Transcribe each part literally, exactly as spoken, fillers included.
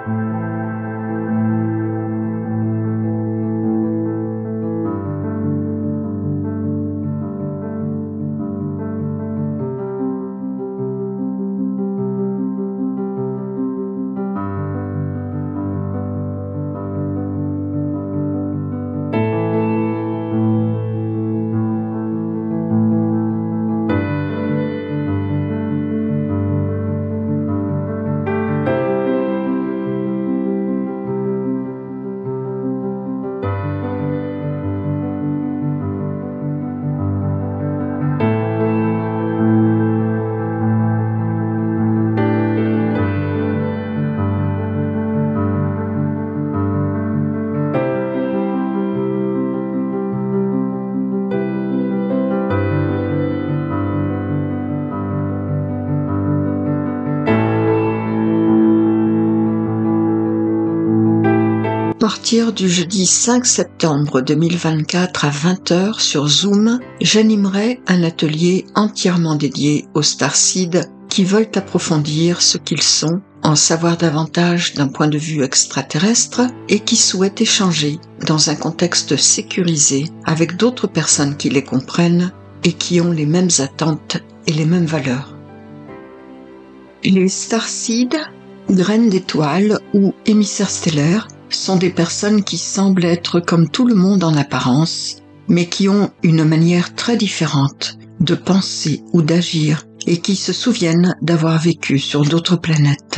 À partir du jeudi cinq septembre deux mille vingt-quatre à vingt heures sur Zoom, j'animerai un atelier entièrement dédié aux starseeds qui veulent approfondir ce qu'ils sont, en savoir davantage d'un point de vue extraterrestre et qui souhaitent échanger dans un contexte sécurisé avec d'autres personnes qui les comprennent et qui ont les mêmes attentes et les mêmes valeurs. Les starseeds, graines d'étoiles ou émissaires stellaires, sont des personnes qui semblent être comme tout le monde en apparence, mais qui ont une manière très différente de penser ou d'agir et qui se souviennent d'avoir vécu sur d'autres planètes.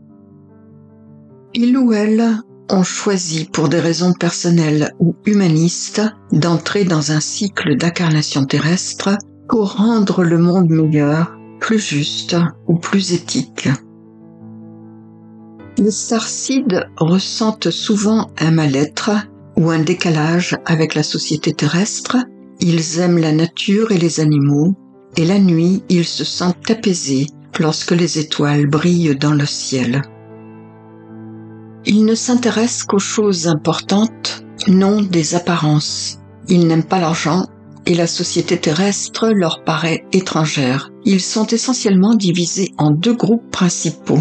Ils ou elles ont choisi pour des raisons personnelles ou humanistes d'entrer dans un cycle d'incarnation terrestre pour rendre le monde meilleur, plus juste ou plus éthique. Les starseeds ressentent souvent un mal-être ou un décalage avec la société terrestre. Ils aiment la nature et les animaux, et la nuit, ils se sentent apaisés lorsque les étoiles brillent dans le ciel. Ils ne s'intéressent qu'aux choses importantes, non des apparences. Ils n'aiment pas l'argent et la société terrestre leur paraît étrangère. Ils sont essentiellement divisés en deux groupes principaux.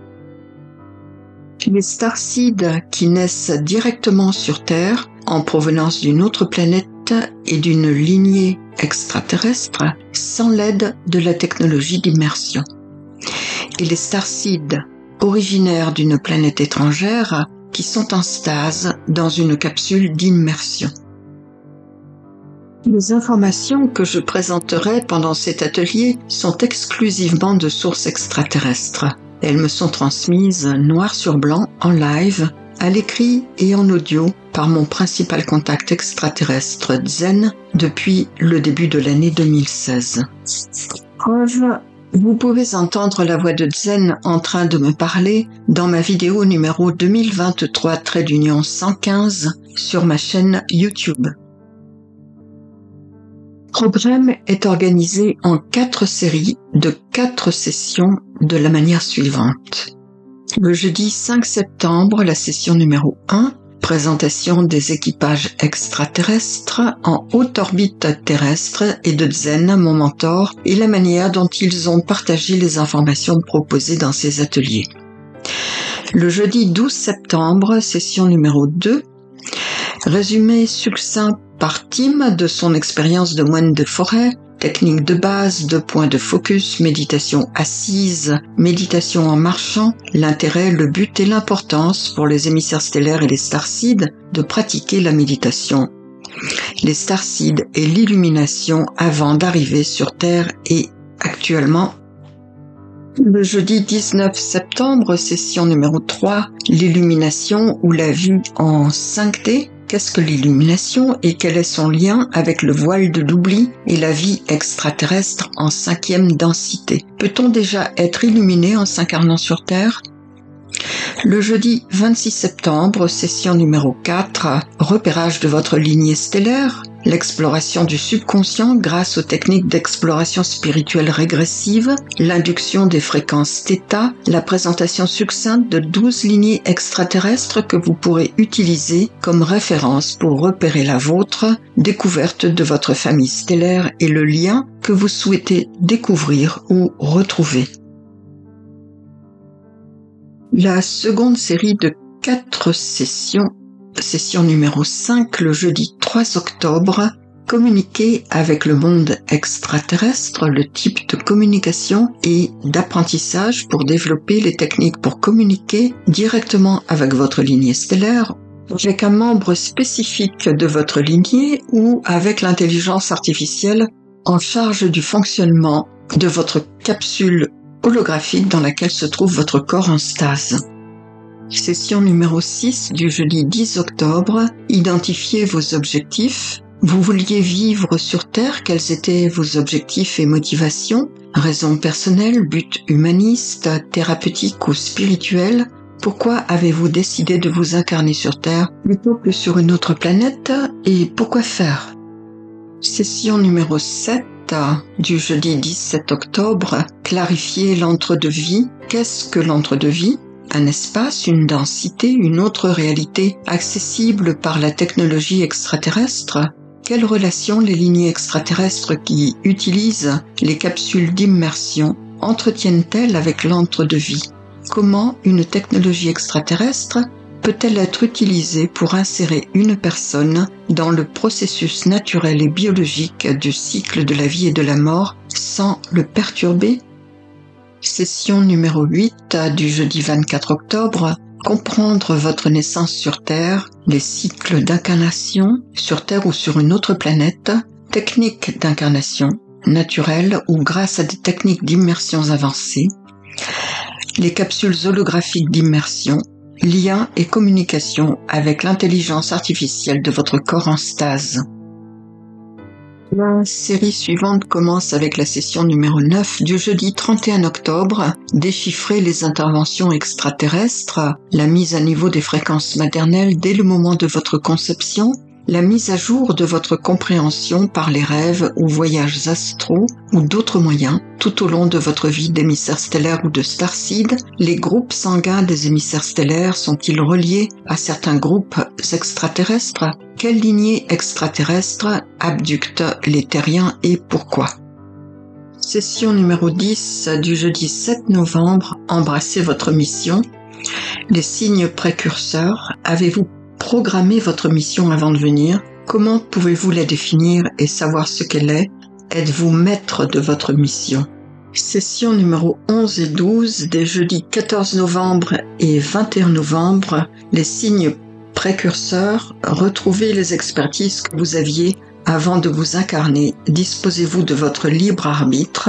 Les starseeds qui naissent directement sur Terre, en provenance d'une autre planète et d'une lignée extraterrestre, sans l'aide de la technologie d'immersion. Et les starseeds originaires d'une planète étrangère qui sont en stase dans une capsule d'immersion. Les informations que je présenterai pendant cet atelier sont exclusivement de sources extraterrestres. Elles me sont transmises noir sur blanc, en live, à l'écrit et en audio par mon principal contact extraterrestre Zen depuis le début de l'année deux mille seize. Preuve, vous pouvez entendre la voix de Zen en train de me parler dans ma vidéo numéro deux mille vingt-trois cent quinze sur ma chaîne YouTube. Le programme est organisé en quatre séries de quatre sessions de la manière suivante. Le jeudi cinq septembre, la session numéro un, présentation des équipages extraterrestres en haute orbite terrestre et de Zen, mon mentor, et la manière dont ils ont partagé les informations proposées dans ces ateliers. Le jeudi douze septembre, session numéro deux, résumé succinct par Tim de son expérience de moine de forêt, technique de base, de points de focus, méditation assise, méditation en marchant, l'intérêt, le but et l'importance pour les émissaires stellaires et les starseeds de pratiquer la méditation. Les starseeds et l'illumination avant d'arriver sur Terre et actuellement. Le jeudi dix-neuf septembre, session numéro trois, l'illumination ou la vue en cinq D. Qu'est-ce que l'illumination et quel est son lien avec le voile de l'oubli et la vie extraterrestre en cinquième densité? Peut-on déjà être illuminé en s'incarnant sur Terre? Le jeudi vingt-six septembre, session numéro quatre, repérage de votre lignée stellaire, l'exploration du subconscient grâce aux techniques d'exploration spirituelle régressive, l'induction des fréquences θ, la présentation succincte de douze lignées extraterrestres que vous pourrez utiliser comme référence pour repérer la vôtre, découverte de votre famille stellaire et le lien que vous souhaitez découvrir ou retrouver. La seconde série de quatre sessions, session numéro cinq, le jeudi trois octobre, communiquer avec le monde extraterrestre, le type de communication et d'apprentissage pour développer les techniques pour communiquer directement avec votre lignée stellaire, avec un membre spécifique de votre lignée ou avec l'intelligence artificielle en charge du fonctionnement de votre capsule holographique dans laquelle se trouve votre corps en stase. Session numéro six du jeudi dix octobre, identifiez vos objectifs. Vous vouliez vivre sur Terre, quels étaient vos objectifs et motivations? Raisons personnelles, buts humanistes, thérapeutiques ou spirituels? Pourquoi avez-vous décidé de vous incarner sur Terre plutôt que sur une autre planète et pourquoi faire? Session numéro sept du jeudi dix-sept octobre, clarifier l'entre-deux-vie. Qu'est-ce que l'entre-deux-vie? Un espace, une densité, une autre réalité accessible par la technologie extraterrestre? Quelle relation les lignées extraterrestres qui utilisent les capsules d'immersion entretiennent-elles avec l'entre-deux-vie? Comment une technologie extraterrestre peut-elle être utilisée pour insérer une personne dans le processus naturel et biologique du cycle de la vie et de la mort sans le perturber? Session numéro huit du jeudi vingt-quatre octobre, comprendre votre naissance sur Terre, les cycles d'incarnation sur Terre ou sur une autre planète, techniques d'incarnation naturelle ou grâce à des techniques d'immersion avancées, les capsules holographiques d'immersion, liens et communication avec l'intelligence artificielle de votre corps en stase. La série suivante commence avec la session numéro neuf du jeudi trente et un octobre, déchiffrer les interventions extraterrestres, la mise à niveau des fréquences maternelles dès le moment de votre conception, la mise à jour de votre compréhension par les rêves ou voyages astraux ou d'autres moyens tout au long de votre vie d'émissaire stellaire ou de starseed. Les groupes sanguins des émissaires stellaires sont-ils reliés à certains groupes extraterrestres? Quelle lignée extraterrestre abducte les terriens et pourquoi? Session numéro dix du jeudi sept novembre, embrassez votre mission. Les signes précurseurs, avez-vous programmez votre mission avant de venir. Comment pouvez-vous la définir et savoir ce qu'elle est? Êtes-vous maître de votre mission? Session numéro onze et douze des jeudis quatorze novembre et vingt et un novembre, les signes précurseurs, retrouvez les expertises que vous aviez avant de vous incarner. Disposez-vous de votre libre arbitre.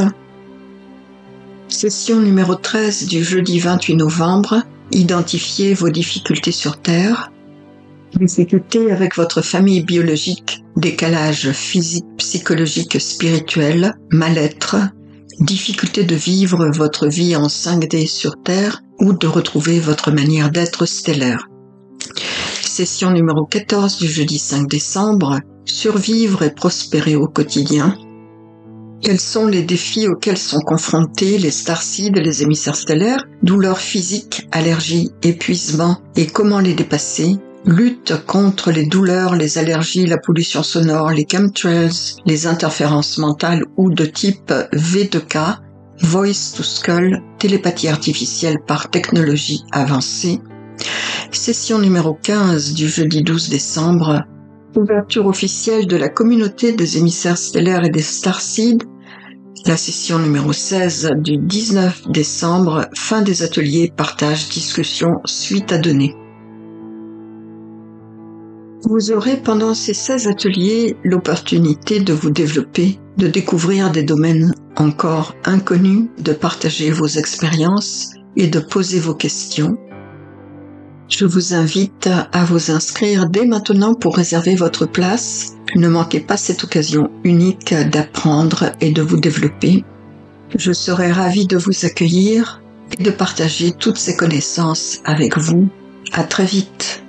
Session numéro treize du jeudi vingt-huit novembre, identifiez vos difficultés sur Terre. Difficultés avec votre famille biologique, décalage physique, psychologique, spirituel, mal-être, difficulté de vivre votre vie en cinq D sur Terre ou de retrouver votre manière d'être stellaire. Session numéro quatorze du jeudi cinq décembre, survivre et prospérer au quotidien. Quels sont les défis auxquels sont confrontés les starseeds et les émissaires stellaires? Douleurs physiques, allergies, épuisement et comment les dépasser? Lutte contre les douleurs, les allergies, la pollution sonore, les chemtrails, les interférences mentales ou de type V deux K, Voice to Skull, télépathie artificielle par technologie avancée. Session numéro quinze du jeudi douze décembre, ouverture officielle de la communauté des émissaires stellaires et des starseeds. La session numéro seize du dix-neuf décembre, fin des ateliers, partage, discussion, suite à donner. Vous aurez pendant ces seize ateliers l'opportunité de vous développer, de découvrir des domaines encore inconnus, de partager vos expériences et de poser vos questions. Je vous invite à vous inscrire dès maintenant pour réserver votre place. Ne manquez pas cette occasion unique d'apprendre et de vous développer. Je serai ravie de vous accueillir et de partager toutes ces connaissances avec vous. À très vite.